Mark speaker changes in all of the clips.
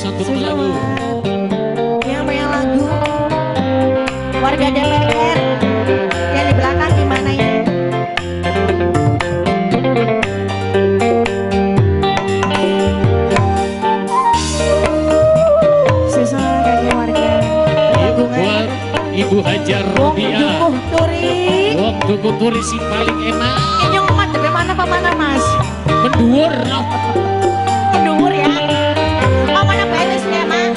Speaker 1: satu lagu.
Speaker 2: Yang banyak lagu. Warga DPR yang di belakang gimana ya?
Speaker 1: Ibu Hajar Robiah. Wong tuku turi sing paling enak.
Speaker 2: Ini umat dari mana pak mana mas?
Speaker 1: Menduur.
Speaker 2: Menduur ya. Oh mana playlistnya mas?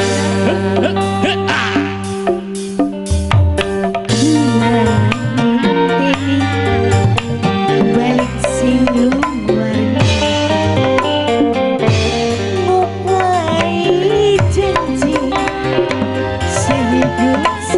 Speaker 2: Balik siluman ngupai janji sehidup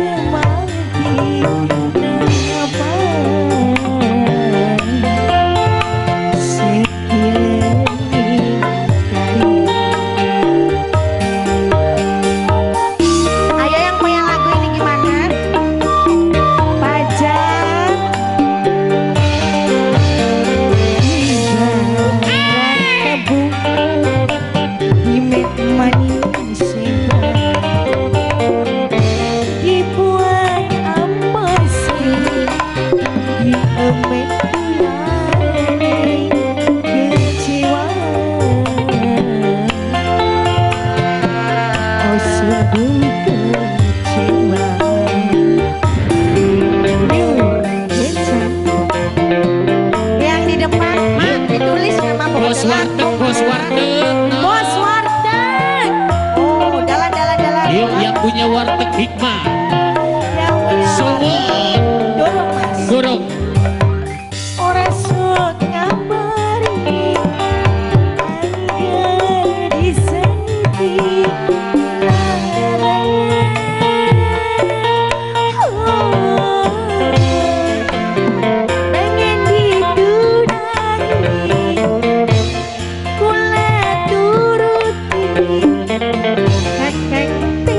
Speaker 1: punya warteg hikmah. Sowon.
Speaker 2: Dorong mas.
Speaker 1: Dorong.
Speaker 2: Ora sok ngabari angger disenti pengen didunani kula turuti kakek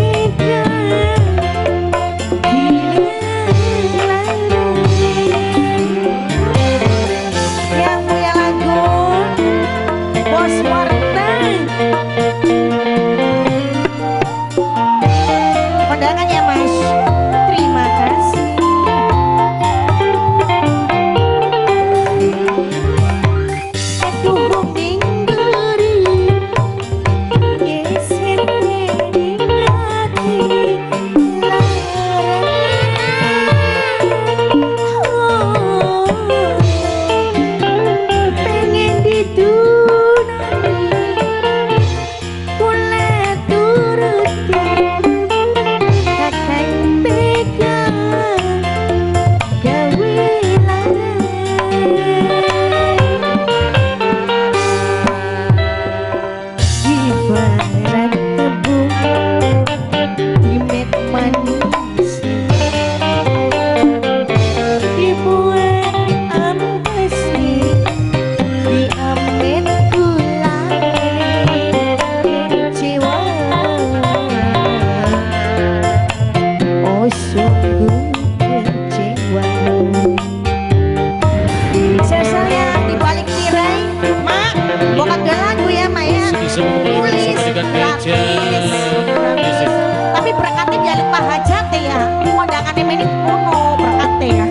Speaker 2: tapi berkatnya jangan lupa hajat ya. Undangannya ini kuno berkatnya ya.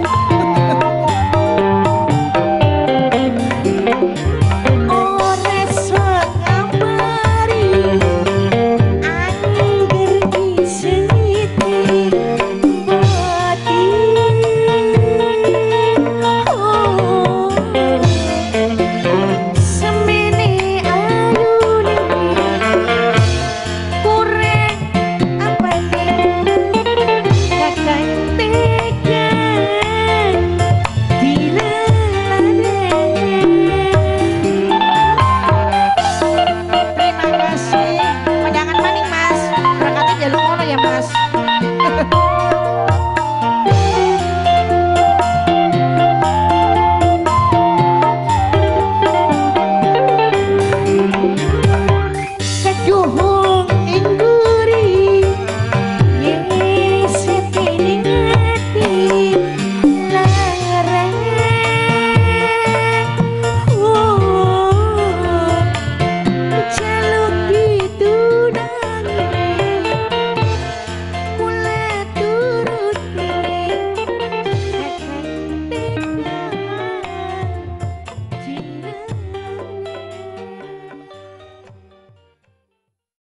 Speaker 2: Juhur